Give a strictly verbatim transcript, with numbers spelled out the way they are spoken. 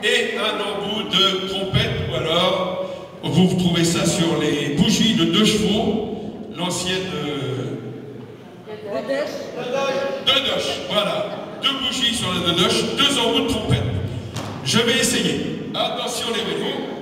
et un embout de trompette, ou alors vous retrouvez ça sur les bougies de deux chevaux, l'ancienne De doche. deux doches, voilà, deux bougies sur la deux doches, deux embouts de trompette. Je vais essayer. Attention les vélos.